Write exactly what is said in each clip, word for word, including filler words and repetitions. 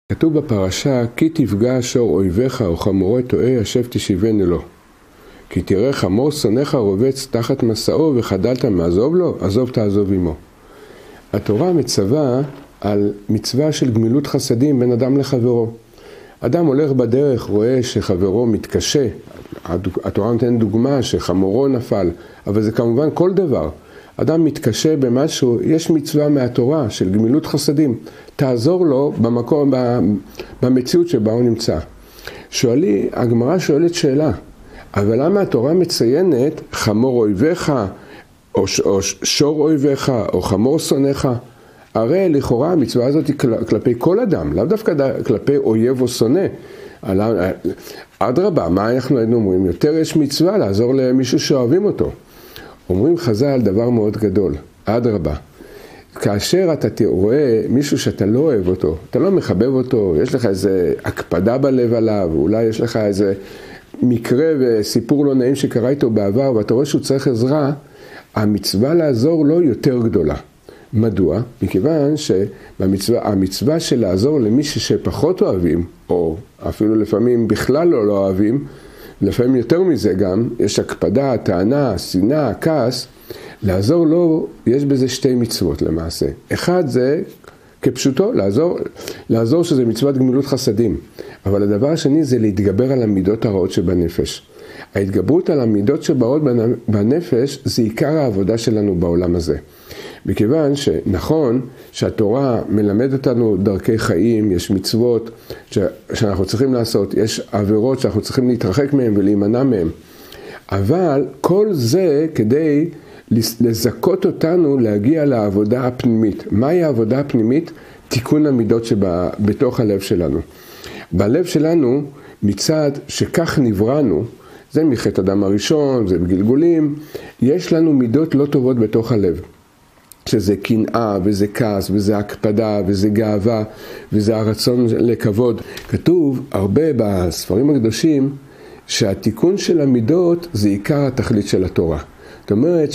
כתוב בפרשה, כי תפגע שור אויביך או חמורו טועה, השב תשיבנו לו. כי תראה חמור שונאיך רובץ תחת מסעו וחדלת מעזוב לו, עזוב תעזוב עמו. התורה מצווה על מצווה של גמילות חסדים בין אדם לחברו. אדם הולך בדרך, רואה שחברו מתקשה. התורה נותנת דוגמה שחמורו נפל, אבל זה כמובן כל דבר. אדם מתקשה במשהו, יש מצווה מהתורה של גמילות חסדים. תעזור לו במקום, במציאות שבה הוא נמצא. שואלי, הגמרא שואלת שאלה, אבל למה התורה מציינת חמור אויביך, או, או שור אויביך, או חמור שונאיך? הרי לכאורה המצווה הזאת היא כלפי כל אדם, לאו דווקא כלפי אויב או שונא. אדרבה, מה אנחנו אומרים? יותר יש מצווה לעזור למישהו שאוהבים אותו. אומרים חז"ל דבר מאוד גדול, אדרבה. כאשר אתה רואה מישהו שאתה לא אוהב אותו, אתה לא מחבב אותו, יש לך איזה הקפדה בלב עליו, אולי יש לך איזה מקרה וסיפור לא נעים שקרה איתו בעבר, ואתה רואה שהוא צריך עזרה, המצווה לעזור לו יותר גדולה. מדוע? מכיוון שהמצווה המצווה של לעזור למישהו שפחות אוהבים, או אפילו לפעמים בכלל לא, לא אוהבים, לפעמים יותר מזה גם, יש הקפדה, טענה, שנאה, כעס, לעזור לו, יש בזה שתי מצוות למעשה. אחד זה כפשוטו, לעזור, לעזור שזה מצוות גמילות חסדים. אבל הדבר השני זה להתגבר על המידות הרעות שבנפש. ההתגברות על המידות שבאות בנפש זה עיקר העבודה שלנו בעולם הזה. מכיוון שנכון שהתורה מלמדת אותנו דרכי חיים, יש מצוות שאנחנו צריכים לעשות, יש עבירות שאנחנו צריכים להתרחק מהן ולהימנע מהן. אבל כל זה כדי לזכות אותנו להגיע לעבודה הפנימית. מהי העבודה הפנימית? תיקון המידות שבתוך הלב שלנו. בלב שלנו, מצד שכך נבראנו, זה מחטא אדם הראשון, זה בגלגולים, יש לנו מידות לא טובות בתוך הלב. שזה קנאה וזה כעס וזה הקפדה וזה גאווה וזה הרצון לכבוד. כתוב הרבה בספרים הקדושים שהתיקון של המידות זה עיקר התכלית של התורה. זאת אומרת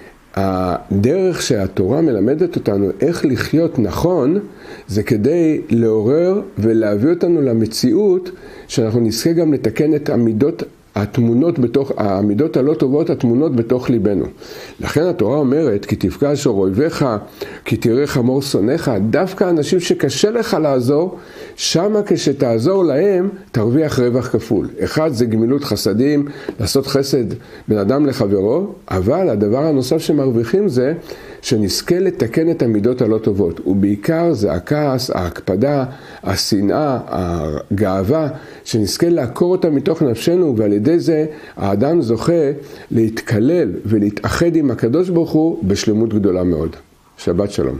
שהדרך שהתורה מלמדת אותנו איך לחיות נכון, זה כדי לעורר ולהביא אותנו למציאות שאנחנו נזכה גם לתקן את המידות התמונות בתוך, המידות הלא טובות התמונות בתוך ליבנו. לכן התורה אומרת, כי תפגע שור אויביך, כי תראה חמור שונאיך, דווקא אנשים שקשה לך לעזור, שמה כשתעזור להם, תרוויח רווח כפול. אחד זה גמילות חסדים, לעשות חסד בין אדם לחברו, אבל הדבר הנוסף שמרוויחים זה, שנזכה לתקן את המידות הלא טובות. ובעיקר זה הכעס, ההקפדה, השנאה, הגאווה, שנזכה לעקור אותה מתוך נפשנו, ועל ידי זה האדם זוכה להתקלל ולהתאחד עם הקדוש ברוך הוא בשלמות גדולה מאוד. שבת שלום.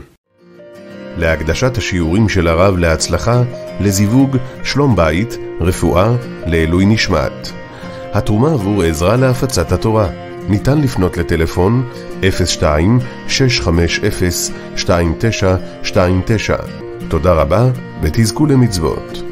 להקדשת השיעורים של הרב להצלחה, לזיווג, שלום בית, רפואה, לעילוי נשמת. התרומה עבור עזרה להפצת התורה. ניתן לפנות לטלפון אפס שתיים שש חמש אפס שתיים תשע שתיים תשע. תודה רבה ותזכו למצוות.